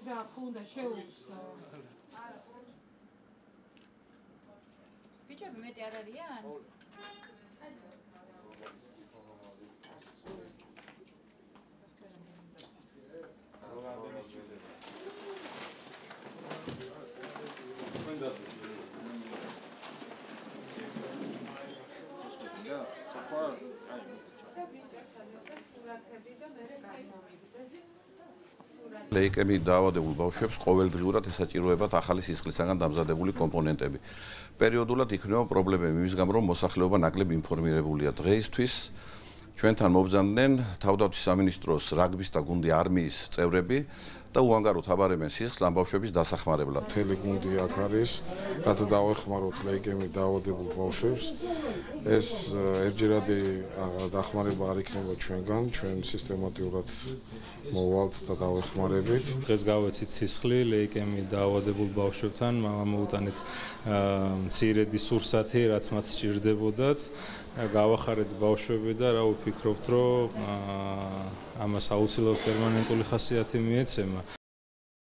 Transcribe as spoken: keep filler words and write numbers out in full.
რა ქონდა შეუს ბიჭები მეტი არ არიან? ლეიკემიით დაავადებულ ბავშვებს ყოველდღიურად ესაჭიროებათ ახალი სისხლისაგან დამზადებული კომპონენტები. პერიოდულად იქნება პრობლემები იმის გამო, რომ მოსახლეობა ნაკლებ ინფორმირებულია. დღეისთვის ჩვენთან მობრძანდნენ თავდაცვის სამინისტროს რაგბის და გუნდი არმიის წევრები და უანგაროდ აბარებენ სისხლს ამ ბავშვების დასახმარებლად. მთელი გუნდი აქ არის, რათა დავეხმაროთ ლეიკემიით დაავადებულ ბავშვებს. ეს ერთჯერადი დახმარება არ იქნება ჩვენგან, ჩვენ სისტემატურად მოვალთ და დავეხმარებით. დღეს გავეცით სისხლი ლეიკემიით დაავადებულ ბავშვებთან, მოვუტანეთ მცირედი სურსათი, რაც მათ სჭირდებოდათ. გავახარეთ ბავშვები და რა ვფიქრობთ, რომ ამას აუცილებლად პერმანენტული ხასიათი მიეცემა.